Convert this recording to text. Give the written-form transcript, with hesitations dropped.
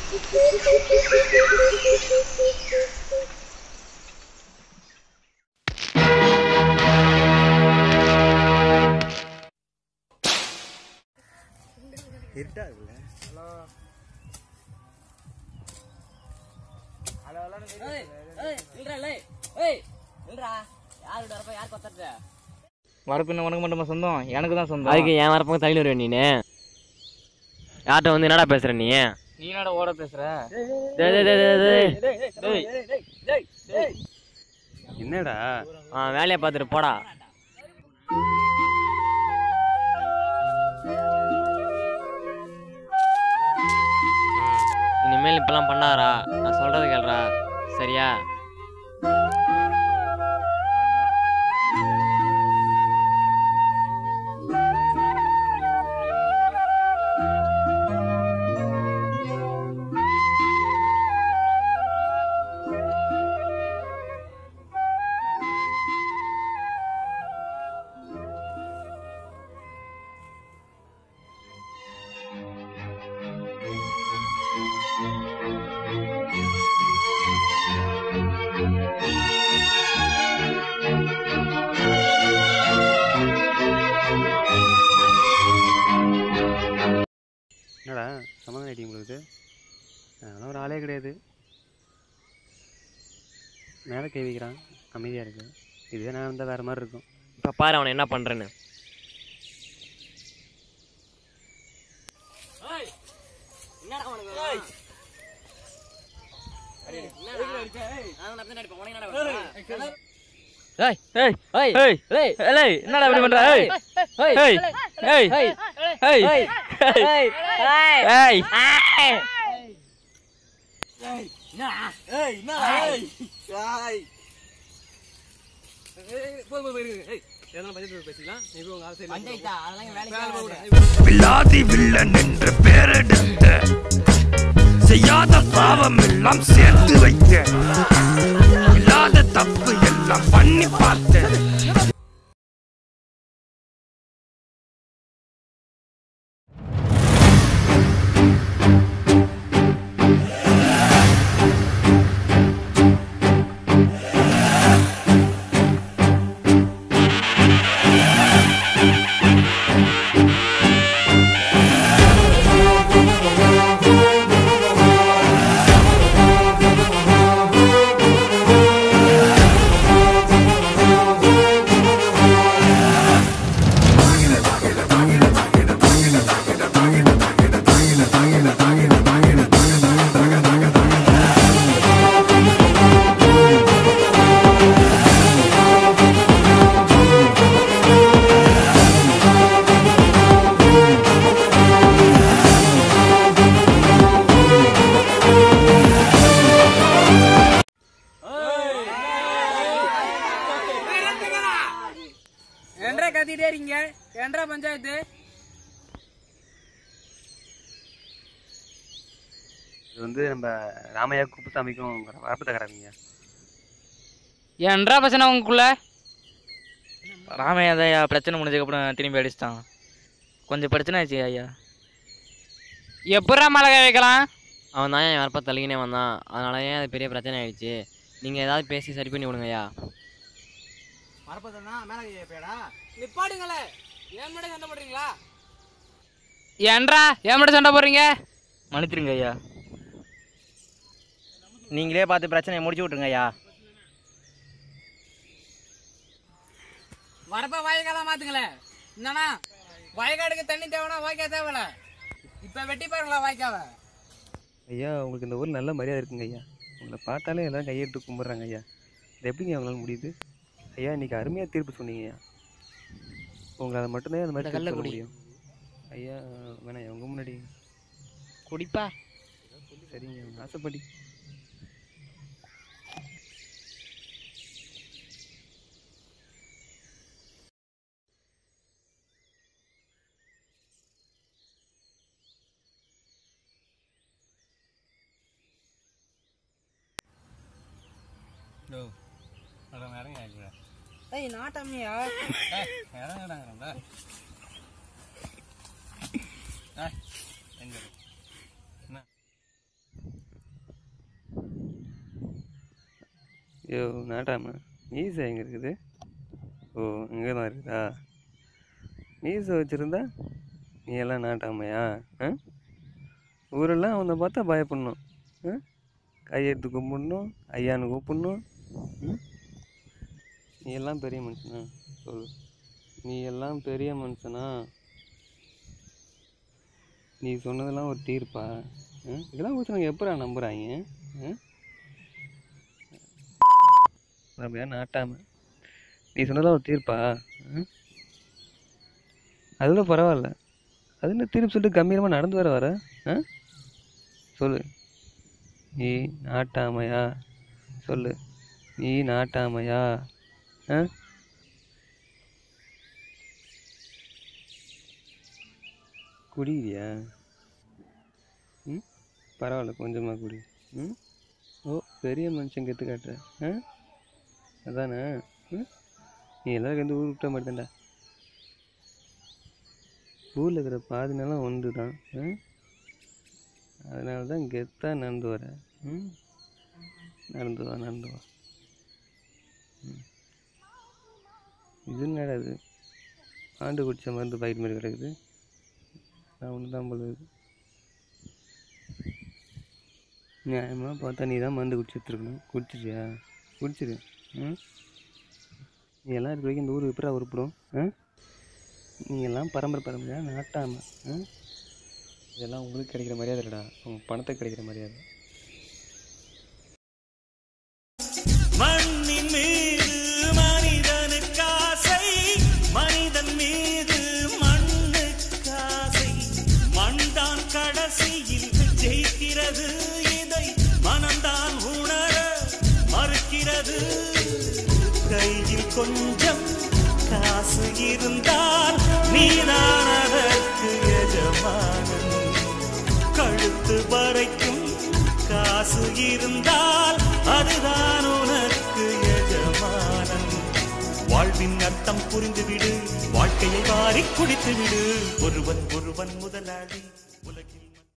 இருட்டா இருக்குல்ல. ஹலோ வரப்பின்ன உனக்கு மட்டுமா சொந்தம்? எனக்கு தான் சொந்தம். அதுக்கு என் வரப்பங்க தள்ளி வருவேன் நீனு. யார்கிட்ட வந்து என்னடா பேசுற நீ? நீ என்னடா ஓட பேசுற? என்னடா வேலையை பார்த்துட்டு போடா. இனிமேல் இப்பெல்லாம் பண்ணாரா? நான் சொல்றது கேள்றா, சரியா? என்னடா சமாதானம் ஆகிட்டீங்க உங்களுக்கு? அதெல்லாம் ஒரு ஆளே கிடையாது. மேலே கை வைக்கிறான், அமைதியாக இருக்கு. இதுவே நான் இருந்தால் வேறு மாதிரி இருக்கும். இப்போ பாரு அவனை என்ன பண்ணுறேன்னு. என்னடா இப்படி பண்ற? வில்லாதி வில்லன் என்று பேரெடுத்த செய்யாத பாவம் எல்லாம் சேர்த்து வைக்க இல்லாத தப்பு எல்லாம் பண்ணி பார்த்த பஞ்சாயத்து இது வந்து நம்ம ராமையா குப்புசாமிக்கும் வரப்பு தகராறுங்க. ஏன்றா பிரச்சனை உங்களுக்குள்ள? ராமையா தான் பிரச்சனை முடிஞ்சதுக்கப்புறம் திரும்பி அடிச்சுட்டான். கொஞ்சம் பிரச்சனை ஆச்சு ஐயா. எப்படா மழை வைக்கலாம்? அவன் தான் என் வரப்ப தள்ளிக்கினே வந்தான். அதனாலயே அது பெரிய பிரச்சனை ஆயிடுச்சு. நீங்கள் ஏதாவது பேசி சரி பண்ணி விடுங்கய்யா. வரப்பா மேலே பேடா நிப்பாடுங்களே. ஏன் மட்டும் சண்டை போடுறீங்களா? ஏன்றா ஏன் மட்டும் சண்டை போடுறீங்க? மன்னிச்சிருங்க ஐயா. நீங்களே பார்த்து பிரச்சனையை முடிச்சு விட்டுருங்க ஐயா. வரப்ப வாய்க்கால மாத்துங்களே. என்னன்னா வாய்க்காடுக்கு தண்ணி தேவைன்னா வாய்க்கா தேவையில்ல. இப்ப வெட்டி பாருங்களா வாய்க்காவ. ஐயா உங்களுக்கு இந்த ஊர் நல்ல மரியாதை இருக்குங்க ஐயா. உங்களை பார்த்தாலே எல்லாம் கையெடுத்து கும்பிட்றாங்க ஐயா. இது எப்படிங்க அவங்களால முடியுது? ஐயா இன்னைக்கு அருமையாக தீர்ப்பு சொன்னீங்க ஐயா. உங்களை அதை மட்டும்தான் அந்த மாதிரி சொல்ல முடியும் ஐயா. வேணாம் உங்க முன்னாடி குடிப்பா. சரிங்க ஆசைப்படி. நாட்டம்மையா ஐயோ நாட்டாம மீசை எங்கே இருக்குது? ஓ இங்கே தான் இருக்குதா? மீசை வச்சுருந்தா நீ எல்லாம் நாட்டாமையா? ஊரெல்லாம் அவனை பார்த்தா பயப்படணும். கையெடுத்து கும்பிடணும், ஐயான்னு கூப்பிடணும். நீ எல்லாம் பெரிய மனுஷனா? சொல்லு, நீ எல்லாம் பெரிய மனுஷனா? நீ சொன்னதெல்லாம் ஒரு தீர்ப்பா? இதெல்லாம் ஊற்றுனவங்க எப்படா நம்புகிறாங்க? அப்படியா நாட்டாம நீ சொன்னதெல்லாம் ஒரு தீர்ப்பா? அதுல பரவாயில்ல, அது என்ன தீர்ப்பு சொல்லிட்டு கம்பீரமாக நடந்து வர சொல்லு, நீ நாட்டாமையா? சொல்லு, நீ நாட்டாமையா? குடிக்கிறியா? பரவாயில்ல, கொஞ்சமாக குடி. ஓ பெரிய மனுஷன் கெத்து காட்டுற. அதானே? நீ எல்லாருக்கும் எந்த ஊர் விட்ட மாட்டேன்டா. ஊரில் இருக்கிற பாதி நேரம் ஒன்று தான். அதனால தான் கெத்தாக நடந்து வர. நடந்து வா. இது என்னடா இது? ஆண்டு குடித்த மருந்து பாக்கெட் மாதிரி கிடக்குது. நான் ஒன்று தான் போல இருக்குது. நியாயமாக பார்த்தா நீ தான் மருந்து குடிச்சு எடுத்துருக்கணும். குடிச்சிட்டியா? குடிச்சிரு. நீ எல்லாம் இருக்க வரைக்கும் இந்த ஊர் எப்படா உருப்பிடும்? நீங்கள்லாம் பரம்பரையாக நாட்டாமல். இதெல்லாம் உங்களுக்கு கிடைக்கிற மரியாதை இல்லைடா, உங்கள் பணத்துக்கு கிடைக்கிற மரியாதை. மண்ணின் மீது மனிதனுக்கு ஆசை, மனிதன் மீது மண்ணுக்காசை. மண்தான் கடைசியில் ஜெயிக்கிறது, இதை மனம்தான் உணர மறுக்கிறது. கையில் கொஞ்சம் காசு இருந்தால் நீதான் அதற்கு எஜமானன். கழுத்து வரைக்கும் காசு இருந்தால் அதுதான் உனக்கு எஜமானன். வாழ்வின் அர்த்தம் புரிந்துவிடு, வாழ்க்கையை வாரி குடித்துவிடு. ஒருவன் முதலாளி.